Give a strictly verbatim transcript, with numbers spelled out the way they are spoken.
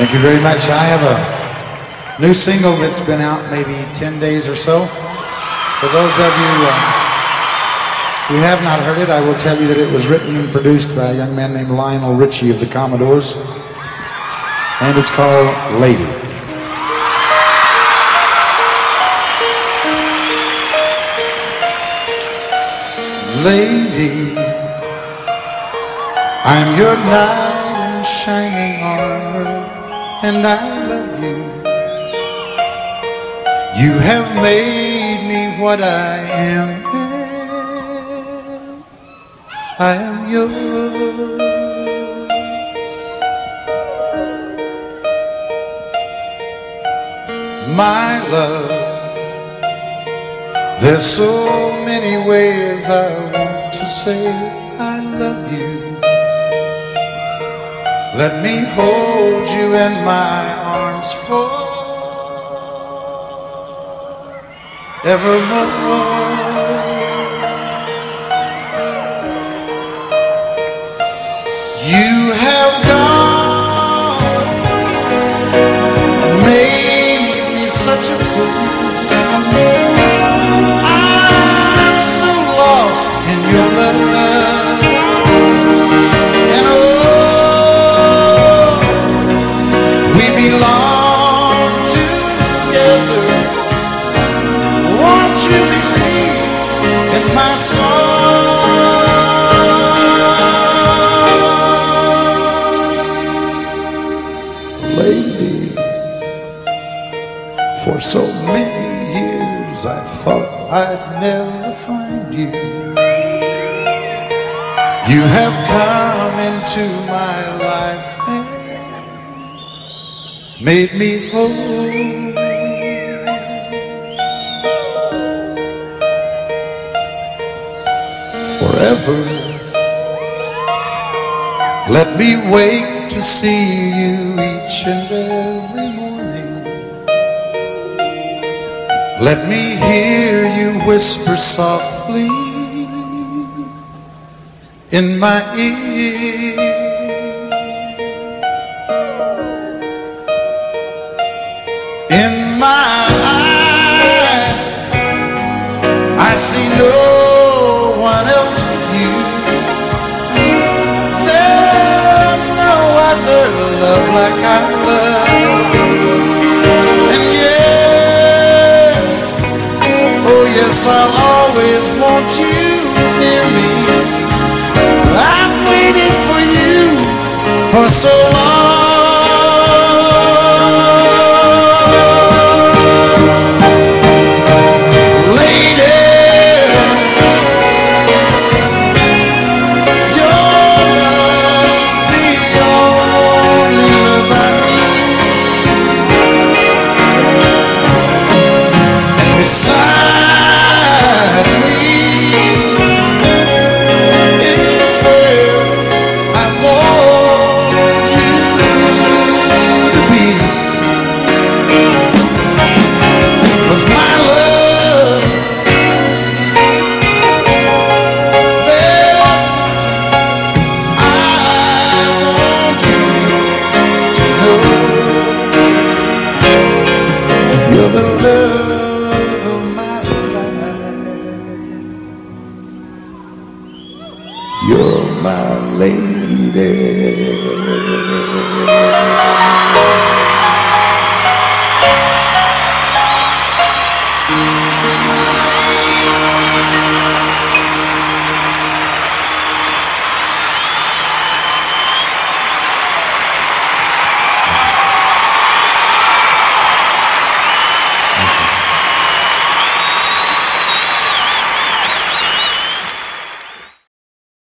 Thank you very much. I have a new single that's been out maybe ten days or so. For those of you uh, who have not heard it, I will tell you that it was written and produced by a young man named Lionel Richie of the Commodores. And it's called Lady. Lady, I'm your knight in shining armor, and I love you. You have made me what I am. I am yours. My love, there's so many ways I want to say I love you. Let me hold you in my arms forevermore. You have gone and made me such a fool. I'm so lost in your love, and oh, we belong together. Won't you believe in my song? Lady, for so many years I thought I'd never find you. You have come into my life and made me whole. Forever, let me wake to see you each and every morning. Let me hear you whisper softly in my ear. In my eyes, I see no one else but you. There's no other love like I love. And yes, oh yes, I'll always want you near me. I've waited for you for so long. Beside me is where I want you to be. 'Cause my love, there's something I want you to know. You're the love of my life. You're my lady.